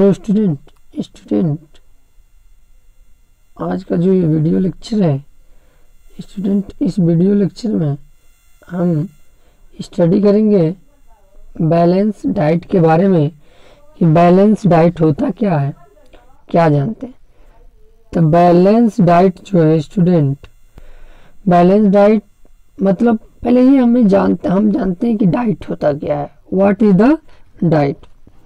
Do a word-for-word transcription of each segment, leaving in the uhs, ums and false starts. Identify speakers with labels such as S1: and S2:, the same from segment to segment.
S1: Hello student student आज का जो ये वीडियो लेक्चर है स्टूडेंट, इस वीडियो लेक्चर में हम स्टडी करेंगे बैलेंस डाइट के बारे में कि बैलेंस डाइट होता क्या है, क्या जानते हैं। तो बैलेंस डाइट जो है स्टूडेंट, बैलेंस डाइट मतलब पहले ही हमें जानते हम जानते हैं कि डाइट होता क्या है, व्हाट इज द डाइट।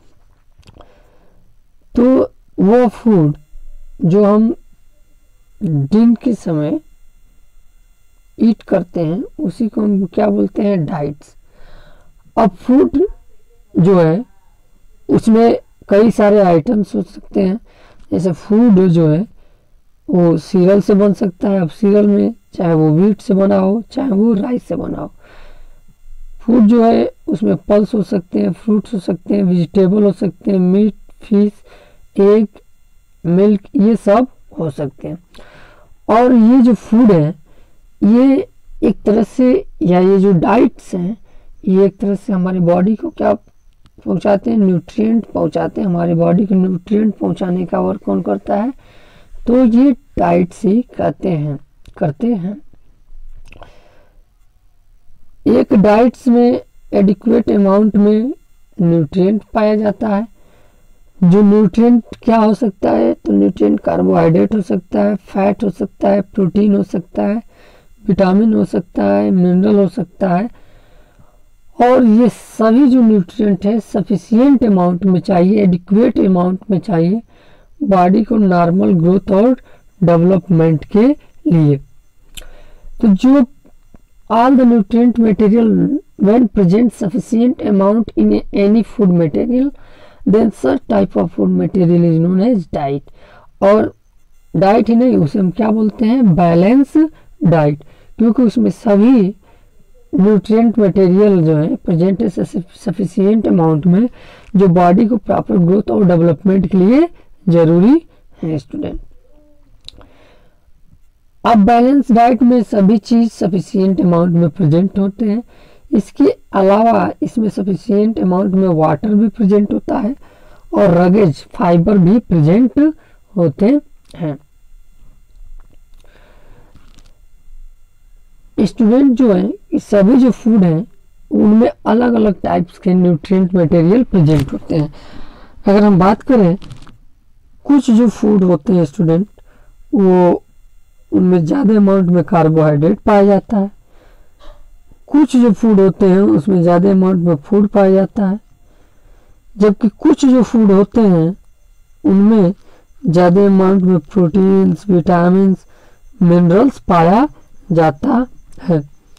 S1: तो वो फूड जो हम दिन के समय ईट करते हैं उसी को हम क्या बोलते हैं, डाइट्स। अब फूड जो है उसमें कई सारे आइटम्स हो सकते हैं, जैसे फूड जो है वो सीरियल से बन सकता है। अब सीरियल में चाहे वो व्हीट से बना हो चाहे वो राइस से बना हो। फूड जो है उसमें पल्स हो सकते हैं, फ्रूट्स हो सकते हैं, वेजिटेबल हो सकते हैं, मीट, फिश, एग, मिल्क, ये सब हो सकते हैं। और ये जो फूड है ये एक तरह से, या ये जो डाइट्स हैं ये एक तरह से हमारी बॉडी को क्या पहुंचाते हैं, न्यूट्रिएंट पहुंचाते हैं। हमारी बॉडी को न्यूट्रिएंट पहुंचाने का वर्क कौन करता है, तो ये डाइट्स ही कहते हैं करते हैं। एक डाइट्स में एडिक्वेट अमाउंट में न्यूट्रिएंट पाया जाता है। जो न्यूट्रिएंट क्या हो सकता है, तो न्यूट्रिएंट कार्बोहाइड्रेट हो सकता है, फैट हो सकता है, प्रोटीन हो सकता है, विटामिन हो सकता है, मिनरल हो सकता है। और ये सभी जो न्यूट्रिएंट है सफिशिएंट अमाउंट में चाहिए, एडिक्वेट अमाउंट में चाहिए बॉडी को नॉर्मल ग्रोथ और डेवलपमेंट के लिए। तो जो all the nutrient material when present sufficient amount in any food material, then such type of food material is known as diet। और डाइट ही नहीं, उसे हम क्या बोलते हैं, बैलेंस डाइट, क्योंकि उसमें सभी न्यूट्रिएंट मटेरियल जो है प्रेजेंट है सफिशिएंट अमाउंट में, जो बॉडी को प्रॉपर ग्रोथ और डेवलपमेंट के लिए जरूरी है स्टूडेंट। अब बैलेंस डाइट में सभी चीज सफिशिएंट अमाउंट में प्रेजेंट होते हैं। इसके अलावा इसमें सफिशिएंट अमाउंट में वाटर भी प्रेजेंट होता है और रगेज फाइबर भी प्रेजेंट होते हैं। स्टूडेंट जो है इस सभी जो फूड हैं उनमें अलग अलग टाइप्स के न्यूट्रिएंट मटेरियल प्रेजेंट होते हैं। अगर हम बात करें, कुछ जो फूड होते हैं स्टूडेंट वो उनमें ज़्यादा अमाउंट में कार्बोहाइड्रेट पाया जाता है। कुछ जो फूड होते हैं उसमें ज़्यादा अमाउंट में फूड पाया जाता है, जबकि कुछ जो फूड होते हैं उनमें ज़्यादा अमाउंट में प्रोटीन्स, विटामिन्स, मिनरल्स पाया जाता है।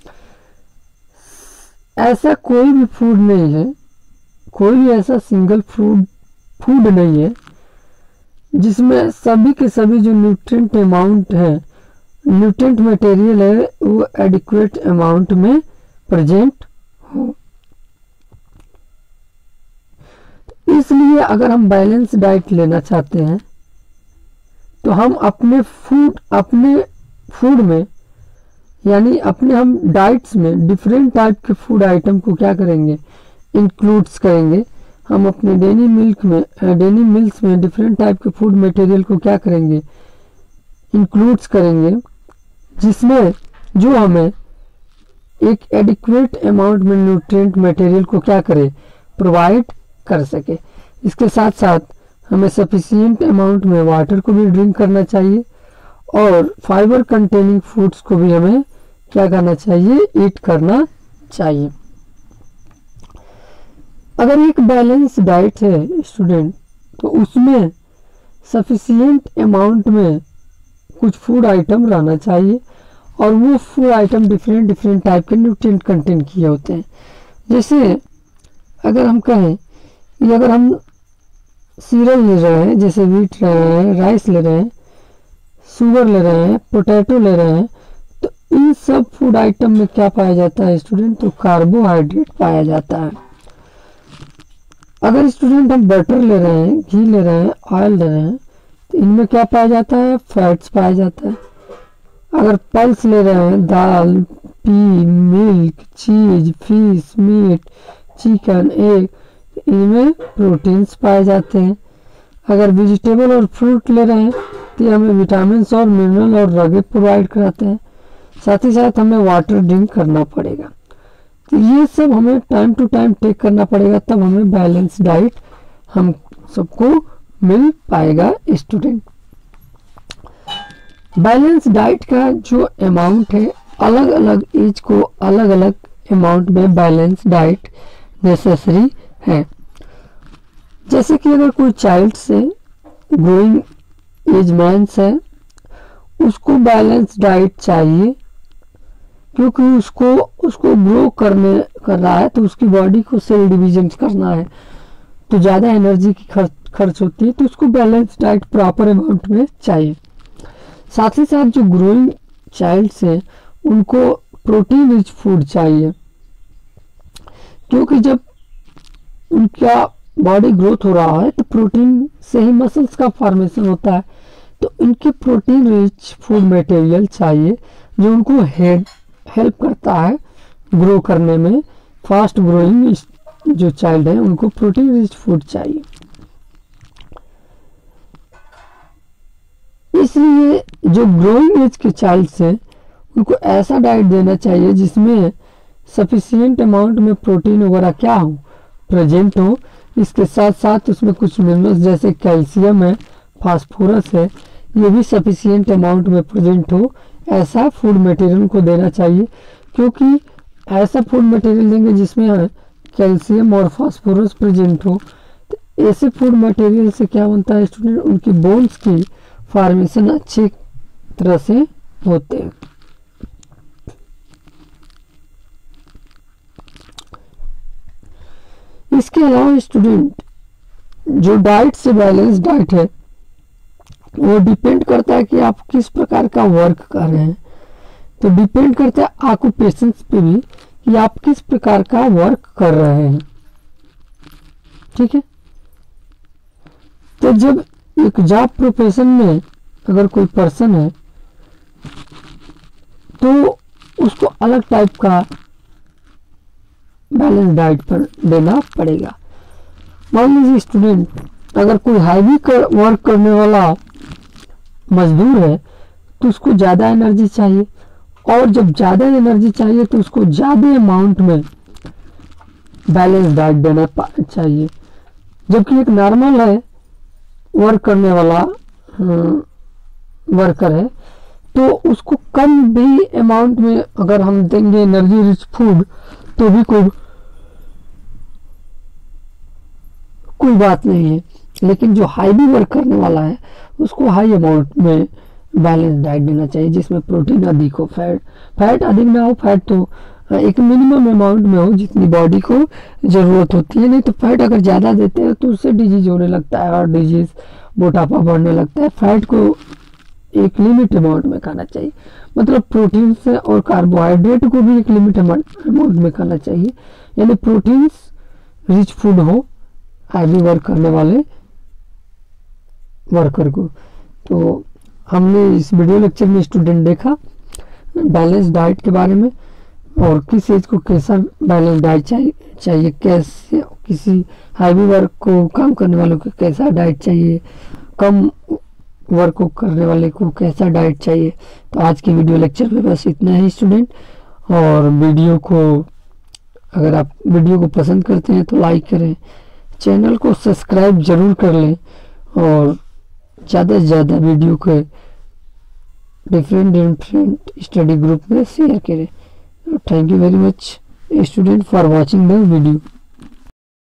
S1: ऐसा कोई भी फूड नहीं है, कोई भी ऐसा सिंगल फूड फूड नहीं है जिसमें सभी के सभी जो न्यूट्रिएंट अमाउंट है, न्यूट्रिएंट मटेरियल है, वो एडिक्वेट अमाउंट में प्रेजेंट हो। इसलिए अगर हम बैलेंस डाइट लेना चाहते हैं तो हम अपने फूड अपने फूड में यानी अपने हम डाइट्स में डिफरेंट टाइप के फूड आइटम को क्या करेंगे, इंक्लूड्स करेंगे। हम अपने डेली मिल्क में डेली मिल्स में डिफरेंट टाइप के फूड मटेरियल को क्या करेंगे, इंक्लूड्स करेंगे, जिसमें जो हमें एक एडिक्वेट अमाउंट में न्यूट्रिएंट मटेरियल को क्या करे, प्रोवाइड कर सके। इसके साथ साथ हमें सफिशिएंट अमाउंट में वाटर को भी ड्रिंक करना चाहिए और फाइबर कंटेनिंग फूड्स को भी हमें क्या करना चाहिए, ईट करना चाहिए। अगर एक बैलेंस डाइट है स्टूडेंट तो उसमें सफिशिएंट अमाउंट में कुछ फूड आइटम रहना चाहिए और वो food item different different type के न्यूट्रिएंट कंटेंट किए होते हैं। जैसे अगर हम कहें कि अगर हम सीरियल ले रहे हैं, जैसे व्हीट ले रहे हैं, राइस ले रहे हैं, शुगर ले रहे हैं, पोटैटो ले रहे हैं, तो इन सब फूड आइटम में क्या पाया जाता है स्टूडेंट, तो कार्बोहाइड्रेट पाया जाता है। अगर स्टूडेंट हम बटर ले रहे हैं, घी ले रहे हैं, ऑयल ले रहे हैं, तो इनमें क्या पाया जाता है, फैट्स पाया जाता है। अगर पल्स ले रहे हैं, दाल, pea, milk, cheese, fish, meat, chicken, egg, इनमें प्रोटीन्स पाए जाते हैं। अगर वेजिटेबल और फ्रूट ले रहे हैं तो ये हमें विटामिन और मिनरल और रगे प्रोवाइड कराते हैं। साथ ही साथ हमें वाटर ड्रिंक करना पड़ेगा। तो ये सब हमें टाइम टू टाइम टेक करना पड़ेगा, तब हमें बैलेंस डाइट हम सबको मिल पाएगा स्टूडेंट। बैलेंस डाइट का जो अमाउंट है, अलग अलग एज को अलग अलग अमाउंट में बैलेंस डाइट नेसेसरी है। जैसे कि अगर कोई चाइल्ड से ग्रोइंग एज मैंस है, उसको बैलेंस डाइट चाहिए, क्योंकि उसको उसको ग्रो करने कर रहा है, तो उसकी बॉडी को सेल डिवीजन करना है, तो ज़्यादा एनर्जी की खर्च खर्च होती है, तो उसको बैलेंस डाइट प्रॉपर अमाउंट में चाहिए। साथ ही साथ जो ग्रोइंग चाइल्ड्स हैं उनको प्रोटीन रिच फूड चाहिए, क्योंकि जब उनका बॉडी ग्रोथ हो रहा है तो प्रोटीन से ही मसल्स का फॉर्मेशन होता है, तो इनके प्रोटीन रिच फूड मटेरियल चाहिए जो उनको हेल्प करता है ग्रो करने में। फास्ट ग्रोइंग जो चाइल्ड है उनको प्रोटीन रिच फूड चाहिए। इसलिए जो ग्रोइंग एज के चाइल्ड हैं उनको ऐसा डाइट देना चाहिए जिसमें सफिशिएंट अमाउंट में प्रोटीन वगैरह क्या हो, प्रेजेंट हो। इसके साथ साथ उसमें कुछ मिनरल्स जैसे कैल्शियम है, फास्फोरस है, ये भी सफिशिएंट अमाउंट में प्रेजेंट हो। ऐसा फूड मटेरियल को देना चाहिए, क्योंकि ऐसा फूड मटेरियल देंगे जिसमें कैल्शियम और फास्फोरस प्रेजेंट हो, तो ऐसे फूड मटेरियल से क्या बनता है स्टूडेंट, उनकी बोन्स की फॉर्मेशन अच्छी तरह से होते हैं। इसके अलावा स्टूडेंट जो डाइट से बैलेंस डाइट है वो डिपेंड करता है कि आप किस प्रकार का वर्क कर रहे हैं, तो डिपेंड करता है ऑक्यूपेशंस पे भी कि आप किस प्रकार का वर्क कर रहे हैं। ठीक है, तो जब एक जॉब प्रोफेशन में अगर कोई पर्सन है तो उसको अलग टाइप का बैलेंस डाइट पर देना पड़ेगा। मान लीजिए स्टूडेंट अगर कोई हैवी कर, वर्क करने वाला मजदूर है तो उसको ज़्यादा एनर्जी चाहिए, और जब ज़्यादा एनर्जी चाहिए तो उसको ज़्यादा अमाउंट में बैलेंस डाइट देना चाहिए। जबकि एक नॉर्मल है वर्क करने वाला वर्कर है तो उसको कम भी अमाउंट में अगर हम देंगे एनर्जी रिच फूड तो भी कोई कोई बात नहीं है। लेकिन जो हाईली वर्क करने वाला है उसको हाई अमाउंट में बैलेंस डाइट देना चाहिए, जिसमें प्रोटीन अधिक हो, फैट फैट अधिक ना हो। फैट तो एक मिनिमम अमाउंट में हो जितनी बॉडी को ज़रूरत होती है, नहीं तो फैट अगर ज़्यादा देते हैं तो उससे डिजीज होने लगता है, और डिजीज मोटापा बढ़ने लगता है। फैट को एक लिमिट अमाउंट में खाना चाहिए, मतलब प्रोटीन से और कार्बोहाइड्रेट को भी एक लिमिट अमाउंट में खाना चाहिए, यानी प्रोटीन्स रिच फूड हो हैवी वर्क करने वाले वर्कर को। तो हमने इस वीडियो लेक्चर में स्टूडेंट देखा बैलेंस डाइट के बारे में, और किस एज को कैसा बैलेंस डाइट चाहिए चाहिए कैसे किसी हैवी वर्क को काम करने वालों को कैसा डाइट चाहिए, कम वर्क को करने वाले को कैसा डाइट चाहिए। तो आज की वीडियो लेक्चर में बस इतना ही स्टूडेंट, और वीडियो को अगर आप वीडियो को पसंद करते हैं तो लाइक करें, चैनल को सब्सक्राइब जरूर कर लें, और ज़्यादा से ज़्यादा वीडियो को डिफरेंट डिफरेंट स्टडी ग्रुप में शेयर करें। Thank you very much student for watching the video.